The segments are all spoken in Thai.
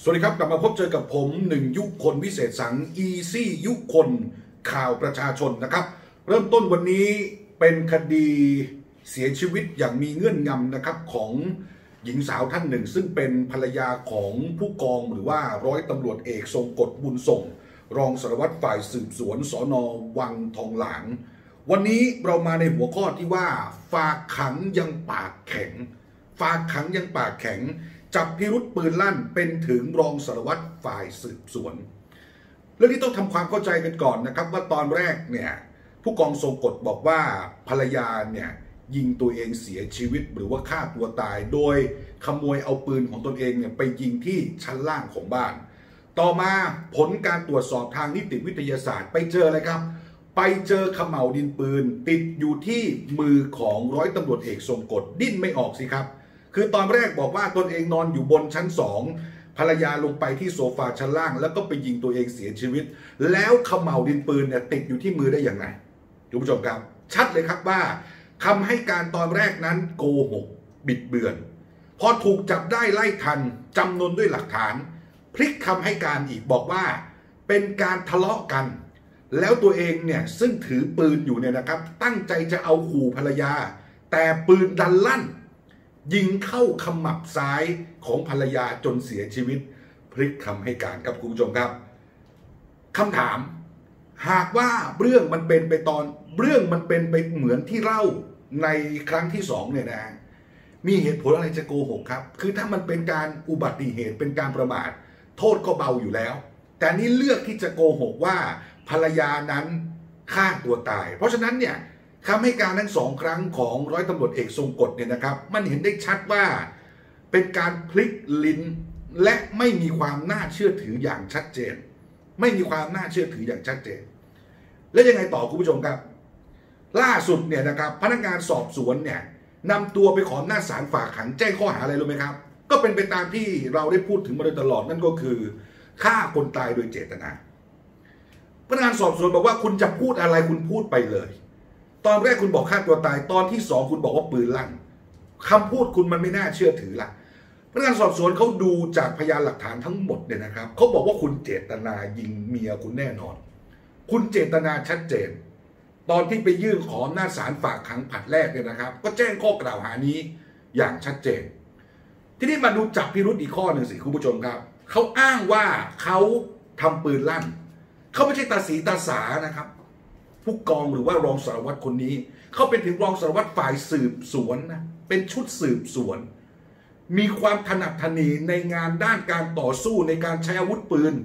สวัสดีครับกลับมาพบเจอกับผม1ยุคคนวิเศษสังอีซี่ยุคคนข่าวประชาชนนะครับเริ่มต้นวันนี้เป็นคดีเสียชีวิตอย่างมีเงื่อนงำนะครับของหญิงสาวท่านหนึ่งซึ่งเป็นภรรยาของผู้กองหรือว่าร้อยตำรวจเอกทรงกฎบุญส่งรองสารวัตรฝ่ายสืบสวนสน.วังทองหลางวันนี้เรามาในหัวข้อที่ว่าฝากขังยังปากแข็งฝากขังยังปากแข็งจับพิรุธปืนลั่นเป็นถึงรองสารวัตรฝ่ายสืบสวนเรื่องนี้ต้องทำความเข้าใจกันก่อนนะครับว่าตอนแรกเนี่ยผู้กองทรงกฎบอกว่าภรรยาเนี่ยยิงตัวเองเสียชีวิตหรือว่าฆ่าตัวตายโดยขโมยเอาปืนของตนเองเนี่ยไปยิงที่ชั้นล่างของบ้านต่อมาผลการตรวจสอบทางนิติวิทยาศาสตร์ไปเจออะไรครับไปเจอเขม่าวดินปืนติดอยู่ที่มือของร้อยตำรวจเอกทรงกฎดิ้นไม่ออกสิครับคือตอนแรกบอกว่าตนเองนอนอยู่บนชั้น2ภรรยาลงไปที่โซฟาชั้นล่างแล้วก็ไปยิงตัวเองเสียชีวิตแล้วเขม่าวดินปืนเนี่ยติดอยู่ที่มือได้อย่างไรคุณผู้ชมครับชัดเลยครับว่าคำให้การตอนแรกนั้นโกหกบิดเบือนพอถูกจับได้ไล่ทันจำนวนด้วยหลักฐานพลิกคำให้การอีกบอกว่าเป็นการทะเลาะกันแล้วตัวเองเนี่ยซึ่งถือปืนอยู่เนี่ยนะครับตั้งใจจะเอาขู่ภรรยาแต่ปืนดันลั่นยิงเข้าขมับซ้ายของภรรยาจนเสียชีวิตพลิกคำให้การครับคุณผู้ชมครับคำถามหากว่าเรื่องมันเป็นไปเหมือนที่เล่าในครั้งที่2เนี่ยนะมีเหตุผลอะไรจะโกหกครับคือถ้ามันเป็นการอุบัติเหตุเป็นการประมาทโทษก็เบาอยู่แล้วแต่นี่เลือกที่จะโกหกว่าภรรยานั้นฆ่าตัวตายเพราะฉะนั้นเนี่ยคำให้การทั้ง2ครั้งของร้อยตำรวจเอกทรงกฎเนี่ยนะครับมันเห็นได้ชัดว่าเป็นการพลิกลิ้นและไม่มีความน่าเชื่อถืออย่างชัดเจนไม่มีความน่าเชื่อถืออย่างชัดเจนและยังไงต่อคุณผู้ชมครับล่าสุดเนี่ยนะครับพนักงานสอบสวนเนี่ยนำตัวไปขออำนาจศาลฝากขังแจ้งข้อหาอะไรรู้ไหมครับก็เป็นไปตามที่เราได้พูดถึงมาโดยตลอดนั่นก็คือฆ่าคนตายโดยเจตนาพนักงานสอบสวนบอกว่าคุณจะพูดอะไรคุณพูดไปเลยตอนแรกคุณบอกฆ่าตัวตายตอนที่2คุณบอกว่าปืนลั่นคำพูดคุณมันไม่น่าเชื่อถือละพนักงานสอบสวนเขาดูจากพยานหลักฐานทั้งหมดเนี่ยนะครับเขาบอกว่าคุณเจตนายิงเมียคุณแน่นอนคุณเจตนาชัดเจนตอนที่ไปยื่นขออำนาจศาลฝากขังผลัดแรกเนี่ยนะครับก็แจ้งข้อกล่าวหานี้อย่างชัดเจนทีนี้มาดูจับพิรุธอีกข้อหนึ่งสิคุณผู้ชมครับเขาอ้างว่าเขาทำปืนลั่นเขาไม่ใช่ตาสีตาสานะครับผู้กองหรือว่ารองสารวัตรคนนี้เขาเป็นถึงรองสารวัตรฝ่ายสืบสวนนะเป็นชุดสืบสวนมีความถนัดถนีในงานด้านการต่อสู้ในการใช้อาวุธปืน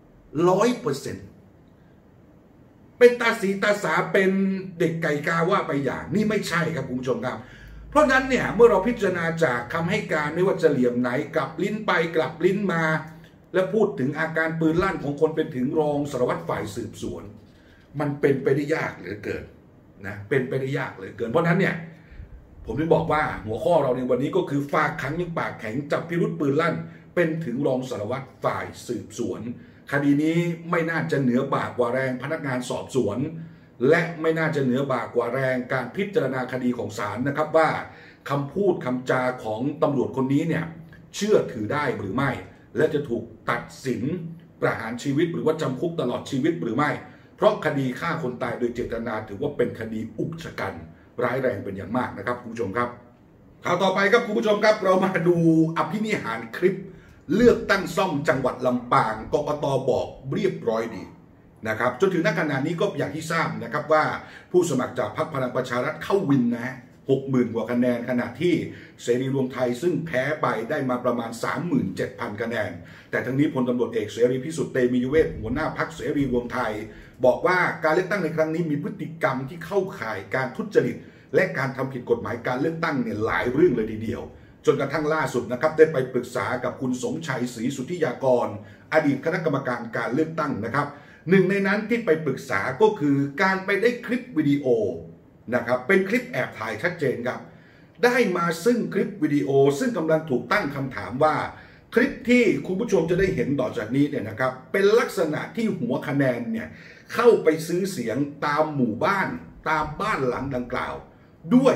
100%เป็นตาสีตาสาเป็นเด็กไก่กาว่าไปอย่างนี่ไม่ใช่ครับคุณผู้ชมครับเพราะนั้นเนี่ยเมื่อเราพิจารณาจากคำให้การไม่ว่าจะเหลี่ยมไหนกลับลิ้นไปกลับลิ้นมาและพูดถึงอาการปืนลั่นของคนเป็นถึงรองสารวัตรฝ่ายสืบสวนมันเป็นไปได้ยากเหลือเกินนะเป็นไปได้ยากเหลือเกินเพราะนั้นเนี่ยผมถึงบอกว่าหัวข้อเราในวันนี้ก็คือฝากขังยังปากแข็งจับพิรุธปืนลั่นเป็นถึงรองสารวัตรฝ่ายสืบสวนคดีนี้ไม่น่าจะเหนือบากกว่าแรงพนักงานสอบสวนและไม่น่าจะเหนือบากกว่าแรงการพิจารณาคดีของศาลนะครับว่าคำพูดคำจาของตำรวจคนนี้เนี่ยเชื่อถือได้หรือไม่และจะถูกตัดสินประหารชีวิตหรือว่าจำคุกตลอดชีวิตหรือไม่เพราะคดีฆ่าคนตายโดยเจตนาถือว่าเป็นคดีอุกชะกันร้ายแรงเป็นอย่างมากนะครับคุณผู้ชมครับข่าวต่อไปครับคุณผู้ชมครับเรามาดูอภินิหารคลิปเลือกตั้งซ่อมจังหวัดลำปางกกต.บอกเรียบร้อยดีนะครับจนถึงณขณะนี้ก็อย่างที่ทราบนะครับว่าผู้สมัครจากพรรคพลังประชารัฐเข้าวินนะ 60,000 กว่าคะแนนขณะที่เสรีรวมไทยซึ่งแพ้ไปได้มาประมาณ 37,000 คะแนนแต่ทั้งนี้พลตำรวจเอกเสรีพิสุทธิ์เตมียเวทหัวหน้าพรรคเสรีรวมไทยบอกว่าการเลือกตั้งในครั้งนี้มีพฤติกรรมที่เข้าข่ายการทุจริตและการทำผิดกฎหมายการเลือกตั้งเนี่ยหลายเรื่องเลยทีเดียวจนกระทั่งล่าสุดนะครับได้ไปปรึกษากับคุณสมชัยศรีสุทธิยากรอดีตคณะกรรมการการเลือกตั้งนะครับหนึ่งในนั้นที่ไปปรึกษาก็คือการไปได้คลิปวิดีโอนะครับเป็นคลิปแอบถ่ายชัดเจนครับได้มาซึ่งคลิปวิดีโอซึ่งกำลังถูกตั้งคำถามว่าคลิปที่คุณผู้ชมจะได้เห็นต่อจากนี้เนี่ยนะครับเป็นลักษณะที่หัวคะแนนเนี่ยเข้าไปซื้อเสียงตามหมู่บ้านตามบ้านหลังดังกล่าวด้วย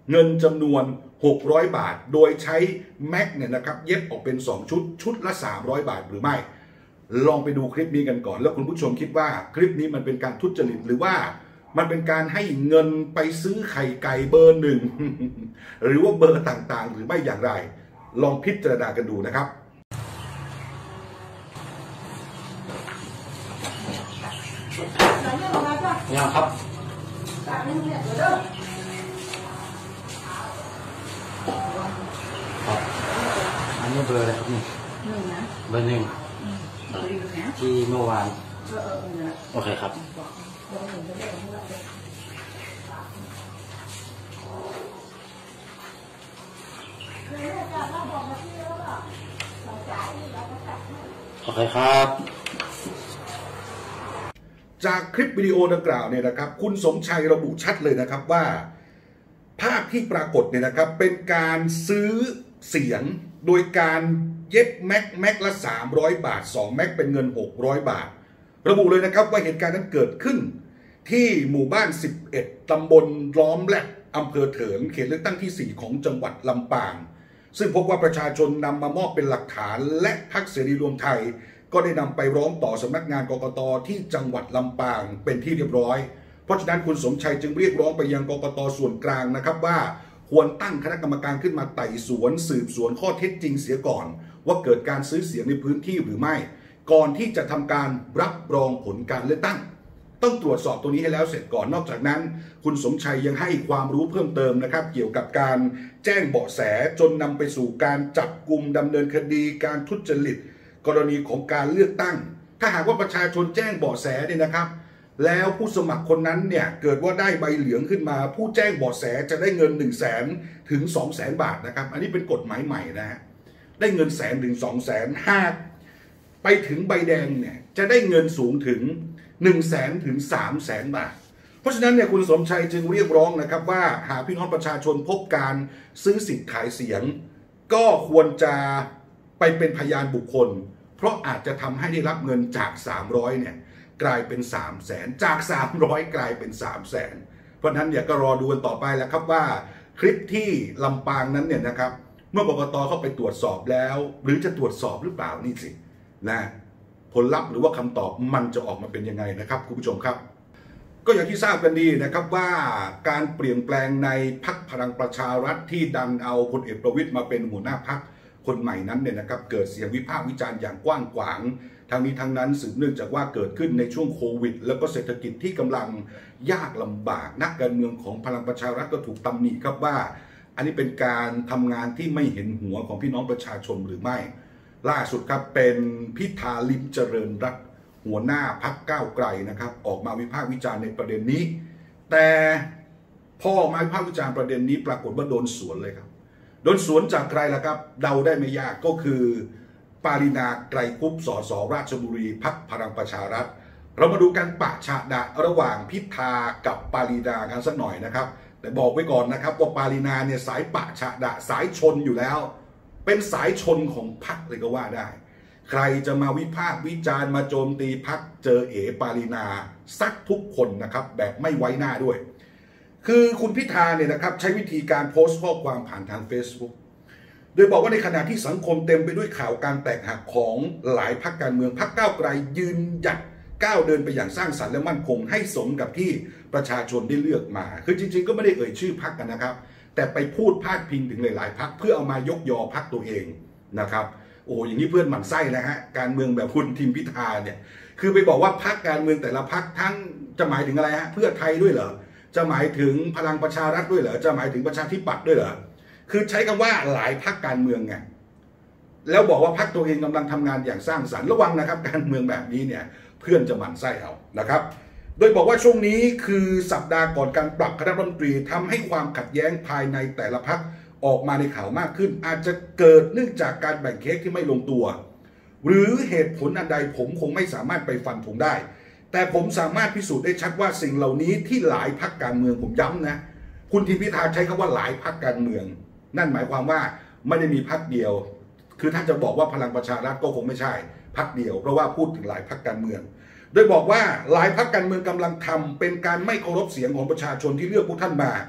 เงินจำนวน600 บาทโดยใช้แม็กเนี่ยนะครับเย็บออกเป็น2ชุดละ300 บาทหรือไม่ลองไปดูคลิปนี้กันก่อนแล้วคุณผู้ชมคิดว่าคลิปนี้มันเป็นการทุจริตหรือว่ามันเป็นการให้เงินไปซื้อไข่ไก่เบอร์หนึ่ง หรือว่าเบอร์ต่างๆหรือไม่อย่างไรลองพิจารณากันดูนะครับยังครับอันนี้เบอร์อะไรครับนี่เบอร์หนึ่งที่เมื่อวานโอเคครับโอเคครับจากคลิปวิดีโอดังกล่าวเนี่ยนะครับคุณสมชัยระบุชัดเลยนะครับว่าภาพที่ปรากฏเนี่ยนะครับเป็นการซื้อเสียงโดยการเย็บแม็กละ300 บาท2แม็กเป็นเงิน600 บาทระบุเลยนะครับว่าเหตุการณ์นั้นเกิดขึ้นที่หมู่บ้าน11ตำบลล้อมแลกอำเภอเถินเขตเลือกตั้งที่4ของจังหวัดลำปางซึ่งพบว่าประชาชนนำมามอบเป็นหลักฐานและพรรคเสรีรวมไทยก็ได้นำไปร้องต่อสำนักงานกกต.ที่จังหวัดลำปางเป็นที่เรียบร้อยเพราะฉะนั้นคุณสมชัยจึงเรียกร้องไปยังกกต.ส่วนกลางนะครับว่าควรตั้งคณะกรรมการขึ้นมาไต่สวนสืบสวนข้อเท็จจริงเสียก่อนว่าเกิดการซื้อเสียงในพื้นที่หรือไม่ก่อนที่จะทำการรับรองผลการเลือกตั้งต้องตรวจสอบตรงนี้ให้แล้วเสร็จก่อนนอกจากนั้นคุณสมชัยยังให้ความรู้เพิ่มเติมนะครับเกี่ยวกับการแจ้งเบาะแสจนนำไปสู่การจับกุมดำเนินคดีการทุจริตกรณีของการเลือกตั้งถ้าหากว่าประชาชนแจ้งเบาะแสเนี่ยนะครับแล้วผู้สมัครคนนั้นเนี่ยเกิดว่าได้ใบเหลืองขึ้นมาผู้แจ้งเบาะแสจะได้เงิน100,000 ถึง 200,000 บาทนะครับอันนี้เป็นกฎหมายใหม่นะฮะได้เงิน100,000 ถึง 200,000หากไปถึงใบแดงเนี่ยจะได้เงินสูงถึง100,000 ถึง 300,000 บาทเพราะฉะนั้นเนี่ยคุณสมชัยจึงเรียกร้องนะครับว่าหากพี่น้องประชาชนพบการซื้อสิทธิ์ขายเสียงก็ควรจะไปเป็นพยานบุคคลเพราะอาจจะทำให้ได้รับเงินจาก300เนี่ยกลายเป็น300,000จาก300กลายเป็น300,000เพราะฉะนั้นเนี่ยก็รอดูกันต่อไปแล้วครับว่าคลิปที่ลำปางนั้นเนี่ยนะครับเมื่อกกต.เข้าไปตรวจสอบแล้วหรือจะตรวจสอบหรือเปล่านี่สินะผลลัพธ์หรือว่าคำตอบมันจะออกมาเป็นยังไงนะครับคุณผู้ชมครับก็อย่างที่ทราบกันดีนะครับว่าการเปลี่ยนแปลงในพรรคพลังประชารัฐที่ดันเอาพลเอกประวิตรมาเป็นหัวหน้าพรรคคนใหม่นั้นเนี่ยนะครับเกิดเสียงวิพากษ์วิจารณ์อย่างกว้างขวางทั้งนี้ทั้งนั้นสืบเนื่องจากว่าเกิดขึ้นในช่วงโควิดแล้วก็เศรษฐกิจที่กำลังยากลำบากนักการเมืองของพลังประชารัฐก็ถูกตำหนิครับว่าอันนี้เป็นการทำงานที่ไม่เห็นหัวของพี่น้องประชาชนหรือไม่ล่าสุดครับเป็นพิธาลิ้มเจริญรัตน์หัวหน้าพรรคก้าวไกลนะครับออกมาวิพากษ์วิจารณ์ในประเด็นนี้แต่พอออกมาวิพากษ์วิจารณ์ประเด็นนี้ปรากฏว่าโดนสวนเลยครับโดนสวนจากใครล่ะครับเดาได้ไม่ยากก็คือปารินาไกรคุปสสราชบุรีพรรคพลังประชารัฐเรามาดูการปะฉะดะระหว่างพิธากับปารินากันสักหน่อยนะครับแต่บอกไว้ก่อนนะครับว่าปารินาเนี่ยสายปะฉะดะสายชนอยู่แล้วเป็นสายชนของพรรคเลยก็ว่าได้ใครจะมาวิพากษ์วิจารณ์มาโจมตีพรรคเจอเอ๋ปารินาซักทุกคนนะครับแบบไม่ไว้หน้าด้วยคือคุณพิธาเนี่ยนะครับใช้วิธีการโพสต์ข้อความผ่านทาง Facebook โดยบอกว่าในขณะที่สังคมเต็มไปด้วยข่าวการแตกหักของหลายพรรคการเมืองพรรคก้าวไกลยืนหยัดก้าวเดินไปอย่างสร้างสรรค์และมั่นคงให้สมกับที่ประชาชนได้เลือกมาคือจริงๆก็ไม่ได้เอ่ยชื่อพรรคกันนะครับแต่ไปพูดพาดพิงถึงหลายๆพรรคเพื่อเอามายกยอพรรคตัวเองนะครับโอ้อย่างนี้เพื่อนหมั่นไส้นะฮะการเมืองแบบคุณทิมพิธาเนี่ยคือไปบอกว่าพรรคการเมืองแต่ละพรรคทั้งจะหมายถึงอะไรฮะเพื่อไทยด้วยเหรอจะหมายถึงพลังประชารัฐด้วยเหรอจะหมายถึงประชาธิปัตย์ด้วยเหรอคือใช้คำว่าหลายพรรคการเมืองไงแล้วบอกว่าพรรคตัวเองกำลังทำงานอย่างสร้างสรรค์ระวังนะครับการเมืองแบบนี้เนี่ยเพื่อนจะหมั่นไส้เอานะครับโดยบอกว่าช่วงนี้คือสัปดาห์ก่อนการปรับคณะรัฐมนตรีทำให้ความขัดแย้งภายในแต่ละพรรคออกมาในข่าวมากขึ้นอาจจะเกิดเนื่องจากการแบ่งเค้กที่ไม่ลงตัวหรือเหตุผลอันใดผมคงไม่สามารถไปฟันธงได้แต่ผมสามารถพิสูจน์ได้ชัดว่าสิ่งเหล่านี้ที่หลายพรรคการเมืองผมย้ำนะคุณทิมพิธาใช้คำว่าหลายพรรคการเมืองนั่นหมายความว่าไม่ได้มีพรรคเดียวคือถ้าจะบอกว่าพลังประชารัฐก็คงไม่ใช่พรรคเดียวเพราะว่าพูดถึงหลายพรรคการเมืองโดยบอกว่าหลายพรรคการเมืองกำลังทำเป็นการไม่เคารพเสียงของประชาชนที่เลือกพวกท่านมา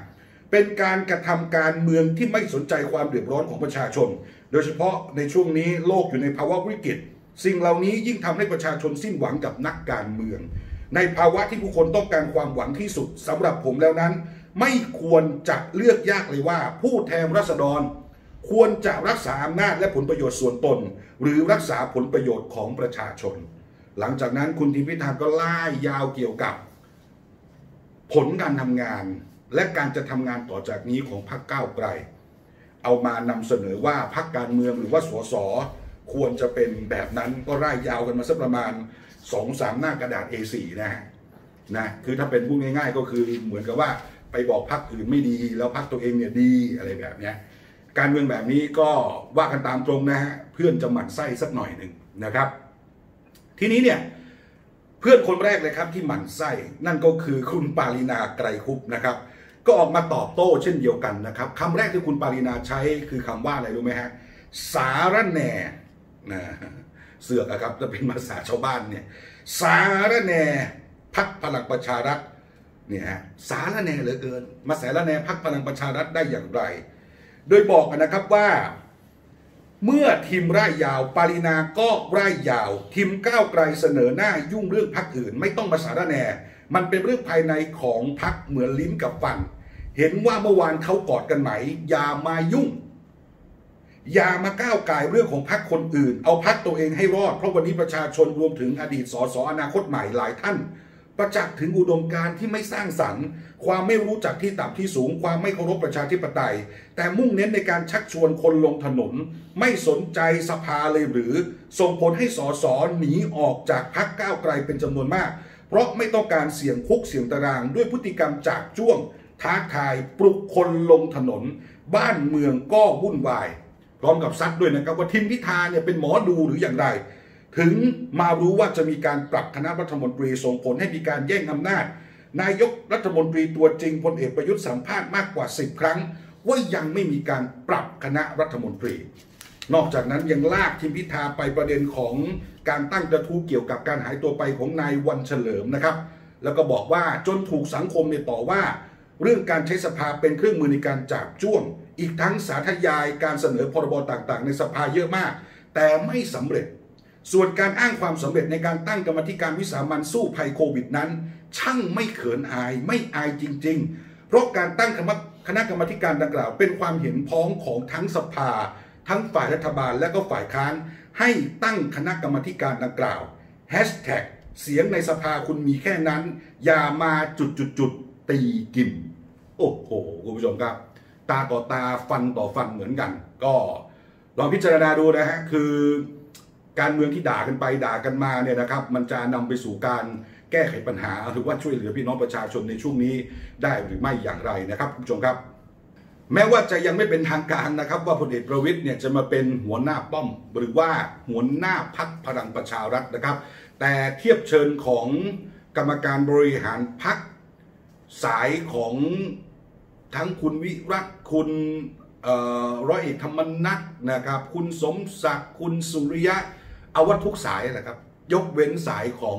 เป็นการกระทำการเมืองที่ไม่สนใจความเดือดร้อนของประชาชนโดยเฉพาะในช่วงนี้โลกอยู่ในภาวะวิกฤตสิ่งเหล่านี้ยิ่งทำให้ประชาชนสิ้นหวังกับนักการเมืองในภาวะที่ผู้คนต้องการความหวังที่สุดสำหรับผมแล้วนั้นไม่ควรจะเลือกยากเลยว่าผู้แทนราษฎรควรจะรักษาอำนาจและผลประโยชน์ส่วนตนหรือรักษาผลประโยชน์ของประชาชนหลังจากนั้นคุณทิมพิธาก็ล่ายยาวเกี่ยวกับผลการทำงานและการจะทำงานต่อจากนี้ของพรรคก้าวไกลเอามานำเสนอว่าพรรคการเมืองหรือว่าสสควรจะเป็นแบบนั้นก็ร่ายยาวกันมาสักประมาณ 2-3 หน้ากระดาษ A4 นะคือถ้าเป็นพูดง่ายๆก็คือเหมือนกับว่าไปบอกพรรคอื่นไม่ดีแล้วพรรคตัวเองเนี่ยดีอะไรแบบนี้การเมืองแบบนี้ก็ว่ากันตามตรงนะฮะเพื่อนจะหมั่นไส้สักหน่อยหนึ่งนะครับทีนี้เนี่ยเพื่อนคนแรกเลยครับที่หมั่นไส้นั่นก็คือคุณปารีนาไกรคุปนะครับก็ออกมาตอบโต้เช่นเดียวกันนะครับคำแรกที่คุณปารีนาใช้คือคำว่าอะไรรู้ไหมฮะสารแหน่นะเสือกครับจะเป็นภาษาชาวบ้านเนี่ยสารแหน่พรรคพลังประชารัฐเนี่ยฮะสารแหน่เหลือเกินมาสารแหน่พรรคพลังประชารัฐได้อย่างไรโดยบอกกันนะครับว่าเมื่อทีมร่ายยาวปารีนาก็ร่ายยาวทีมก้าวไกลเสนอหน้ายุ่งเรื่องพรรคอื่นไม่ต้องมาสารแหน่มันเป็นเรื่องภายในของพรรคเหมือนลิ้นกับฟันเห็นว่าเมื่อวานเขากอดกันไหมอย่ามายุ่งอย่ามาก้าวไก่เรื่องของพรรคคนอื่นเอาพรรคตัวเองให้รอดเพราะวันนี้ประชาชนรวมถึงอดีตสสอนาคตใหม่หลายท่านประจักษ์ถึงอุดมการณ์ที่ไม่สร้างสรรค์ความไม่รู้จักที่ต่ำที่สูงความไม่เคารพประชาธิปไตยแต่มุ่งเน้นในการชักชวนคนลงถนนไม่สนใจสภาเลยหรือส่งผลให้สสหนีออกจากพรรคก้าวไกลเป็นจำนวนมากเพราะไม่ต้องการเสี่ยงคุกเสี่ยงตารางด้วยพฤติกรรมจากจ้วงท้าทายปลุกคนลงถนนบ้านเมืองก็วุ่นวายพร้อมกับซัดด้วยนะครับว่าทิมพิธาเนี่ยเป็นหมอดูหรืออย่างไรถึงมารู้ว่าจะมีการปรับคณะรัฐมนตรีส่งผลให้มีการแย่งอำนาจนายกรัฐมนตรีตัวจริงพลเอกประยุทธ์สัมภาษณ์มากกว่า10 ครั้งว่ายังไม่มีการปรับคณะรัฐมนตรีนอกจากนั้นยังลากทิมพิธาไปประเด็นของการตั้งกระทู้เกี่ยวกับการหายตัวไปของนายวันเฉลิมนะครับแล้วก็บอกว่าจนถูกสังคมเนี่ยต่อว่าเรื่องการใช้สภาเป็นเครื่องมือในการจับจ้วงอีกทั้งสาธยายการเสนอพรบต่างๆในสภาเยอะมากแต่ไม่สำเร็จส่วนการอ้างความสำเร็จในการตั้งกรรมธิการวิสามัญสู้ภัยโควิดนั้นช่างไม่เขินอายไม่อายจริงๆเพราะการตั้งคณะกรรมธิการดังกล่าวเป็นความเห็นพ้องของทั้งสภาทั้งฝ่ายรัฐบาลและก็ฝ่ายค้านให้ตั้งคณะกรรมธิการดังกล่าวแฮชแท็กเสียงในสภาคุณมีแค่นั้นอย่ามาจุดตีกินโอ้โหคุณผู้ชมครับตาต่อตาฟันต่อฟันเหมือนกันก็ลองพิจารณาดูนะฮะคือการเมืองที่ด่ากันไปด่ากันมาเนี่ยนะครับมันจะนำไปสู่การแก้ไขปัญหาหรือว่าช่วยเหลือพี่น้องประชาชนในช่วงนี้ได้หรือไม่อย่างไรนะครับคุณผู้ชมครับแม้ว่าจะยังไม่เป็นทางการนะครับว่าพลเอกประวิตรเนี่ยจะมาเป็นหัวหน้าป้อมหรือว่าหัวหน้าพรรคพลังประชารัฐนะครับแต่เทียบเชิญของกรรมการบริหารพรรคสายของทั้งคุณวิรัตคุณร้อยเอกธรรมนัสนะครับคุณสมศักดิ์คุณสุริยะเอาว่าทุกสายแหละครับยกเว้นสายของ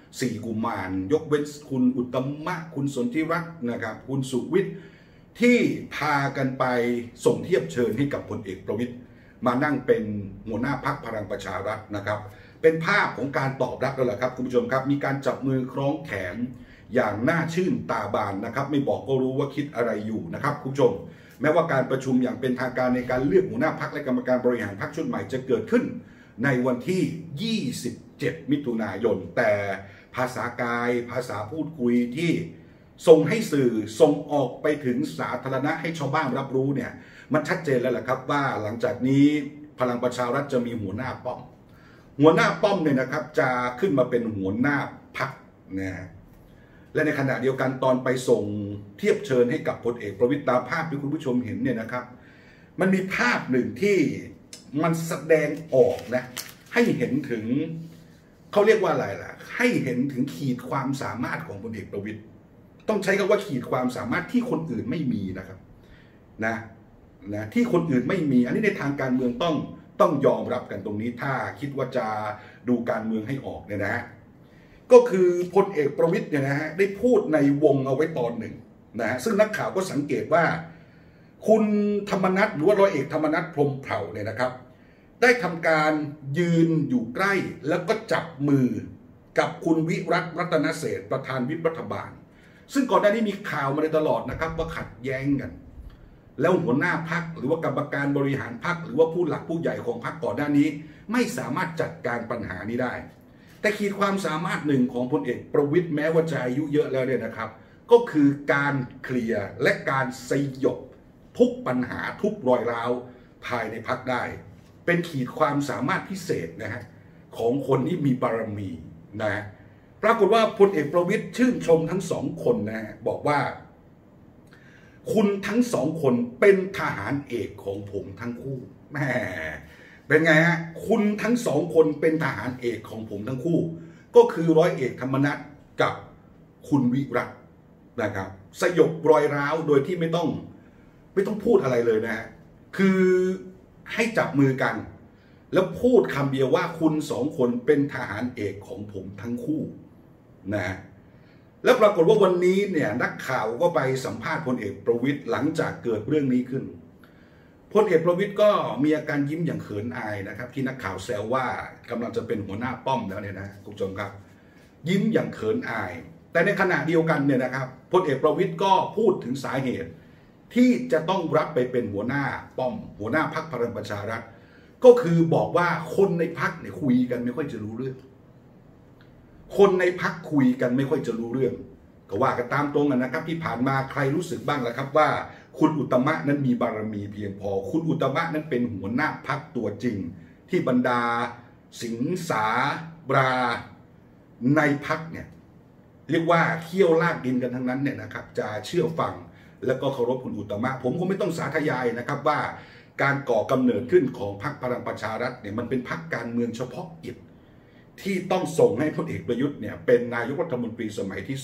4 กุมารยกเว้นคุณอุตตมะคุณสนธิรัตน์นะครับคุณสุวิทย์ที่พากันไปส่งเทียบเชิญให้กับพลเอกประวิตรมานั่งเป็นหัวหน้าพรรคพลังประชารัฐนะครับเป็นภาพของการตอบรับแล้วแหละครับคุณผู้ชมครับมีการจับมือคล้องแขนอย่างน่าชื่นตาบานนะครับไม่บอกก็รู้ว่าคิดอะไรอยู่นะครับคุณผู้ชมแม้ว่าการประชุมอย่างเป็นทางการในการเลือกหัวหน้าพรรคและกรรมการบริหารพรรคชุดใหม่จะเกิดขึ้นในวันที่27 มิถุนายนแต่ภาษากายภาษาพูดคุยที่ส่งให้สื่อส่งออกไปถึงสาธารณะให้ชาวบ้านรับรู้เนี่ยมันชัดเจนแล้วแหละครับว่าหลังจากนี้พลังประชารัฐจะมีหัวหน้าป้อมเนี่ยนะครับจะขึ้นมาเป็นหัวหน้าพรรคนะและในขณะเดียวกันตอนไปส่งเทียบเชิญให้กับพลเอกประวิตรตามภาพที่คุณผู้ชมเห็นเนี่ยนะครับมันมีภาพหนึ่งที่มันแสดงออกนะให้เห็นถึงเขาเรียกว่าอะไรล่ะให้เห็นถึงขีดความสามารถของพลเอกประวิตรต้องใช้คำว่าขีดความสามารถที่คนอื่นไม่มีนะครับนะที่คนอื่นไม่มีอันนี้ในทางการเมืองต้องยอมรับกันตรงนี้ถ้าคิดว่าจะดูการเมืองให้ออกเนี่ยนะก็คือพลเอกประวิตรเนี่ยนะฮะได้พูดในวงเอาไว้ตอนหนึ่งนะฮะซึ่งนักข่าวก็สังเกตว่าคุณธรรมนัสหรือว่าร้อยเอกธรรมนัสพรหมเผ่าเนี่ยนะครับได้ทำการยืนอยู่ใกล้แล้วก็จับมือกับคุณวิรัติรัตนเศรษฐ์ประธานวิปรัฐบาลซึ่งก่อนหน้านี้มีข่าวมาตลอดนะครับว่าขัดแย้งกันแล้วหัวหน้าพรรคหรือว่ากรรมการบริหารพรรคหรือว่าผู้หลักผู้ใหญ่ของพรรคก่อนหน้านี้ไม่สามารถจัดการปัญหานี้ได้แต่ขีดความสามารถหนึ่งของพลเอกประวิตรแม้ว่าจะอายุเยอะแล้วเนี่ยนะครับก็คือการเคลียร์และการสยบทุกปัญหาทุกรอยร้าวภายในพรรคได้เป็นขีดความสามารถพิเศษนะฮะของคนที่มีบารมีนะปรากฏว่าพลเอกประวิตรชื่นชมทั้งสองคนนะฮะบอกว่าคุณทั้งสองคนเป็นทหารเอกของผมทั้งคู่แหมเป็นไงฮะคุณทั้งสองคนเป็นทหารเอกของผมทั้งคู่ก็คือร้อยเอกธรรมนัสกับคุณวิรัตินะครับสยบรอยร้าวโดยที่ไม่ต้องพูดอะไรเลยนะฮะคือให้จับมือกันแล้วพูดคำเดียวว่าคุณสองคนเป็นทหารเอกของผมทั้งคู่นะแล้วปรากฏว่าวันนี้เนี่ยนักข่าวก็ไปสัมภาษณ์พลเอกประวิตรหลังจากเกิดเรื่องนี้ขึ้นพลเอกประวิตรก็มีอาการยิ้มอย่างเขินอายนะครับที่นักข่าวแซวว่ากำลังจะเป็นหัวหน้าป้อมแล้วเนี่ยนะคุณผู้ชมครับยิ้มอย่างเขินอายแต่ในขณะเดียวกันเนี่ยนะครับพลเอกประวิตรก็พูดถึงสาเหตุที่จะต้องรับไปเป็นหัวหน้าป้อมหัวหน้าพรรคพลังประชารัฐก็คือบอกว่าคนในพรรคเนี่ยคุยกันไม่ค่อยจะรู้เรื่องคนในพรรคคุยกันไม่ค่อยจะรู้เรื่องก็ว่ากันตามตรงนะครับที่ผ่านมาใครรู้สึกบ้างล่ะครับว่าคุณอุตตมะนั้นมีบารมีเพียงพอคุณอุตตมะนั้นเป็นหัวหน้าพรรคตัวจริงที่บรรดาสิงสาบราในพรรคเนี่ยเรียกว่าเคี่ยวลากดินกันทั้งนั้นเนี่ยนะครับจะเชื่อฟังแล้วก็เคารพคุณอุตตมะผมก็ไม่ต้องสาธยายนะครับว่าการก่อกำเนิดขึ้นของพรรคพลังประชารัฐเนี่ยมันเป็นพรรคการเมืองเฉพาะกิจที่ต้องส่งให้พลเอกประยุทธ์เนี่ยเป็นนายกรัฐมนตรีสมัยที่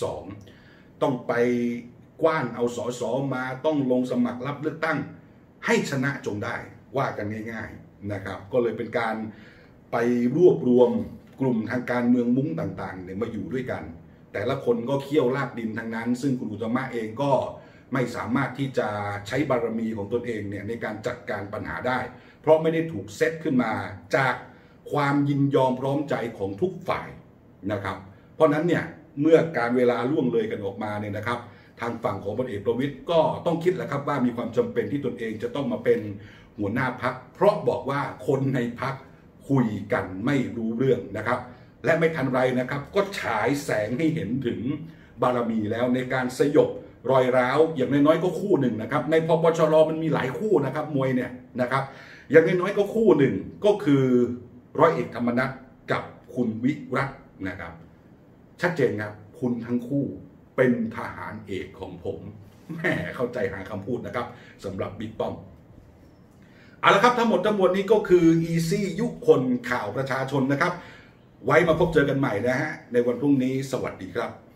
2ต้องไปกว้านเอาสสมาต้องลงสมัครรับเลือกตั้งให้ชนะจงได้ว่ากันง่ายๆนะครับก็เลยเป็นการไปรวบรวมกลุ่มทางการเมืองมุ้งต่างๆเนี่ยมาอยู่ด้วยกันแต่ละคนก็เคี่ยวลากดินทั้งนั้นซึ่งคุณอุตตมะเองก็ไม่สามารถที่จะใช้บารมีของตนเองเนี่ยในการจัดการปัญหาได้เพราะไม่ได้ถูกเซตขึ้นมาจากความยินยอมพร้อมใจของทุกฝ่ายนะครับเพราะนั้นเนี่ยเมื่อการเวลาล่วงเลยกันออกมาเนี่ยนะครับทางฝั่งของพลเอกประวิตรก็ต้องคิดแหละครับว่ามีความจำเป็นที่ตนเองจะต้องมาเป็นหัวหน้าพรรคเพราะบอกว่าคนในพรรคคุยกันไม่รู้เรื่องนะครับและไม่ทันไรนะครับก็ฉายแสงให้เห็นถึงบารมีแล้วในการสยบรอยร้าวอย่างน้อยๆก็คู่หนึ่งนะครับในพปชรมันมีหลายคู่นะครับมวยเนี่ยนะครับอย่างน้อยๆก็คู่หนึ่งก็คือร้อยเอกธรรมนัสกับคุณวิรัตินะครับชัดเจนครับคุณทั้งคู่เป็นทหารเอกของผมแหมเข้าใจหาคำพูดนะครับสำหรับบิ๊กป้อมเอาละครับทั้งหมดทั้งมวลนี้ก็คือ Easy ยุคนข่าวประชาชนนะครับไว้มาพบเจอกันใหม่นะฮะในวันพรุ่งนี้สวัสดีครับ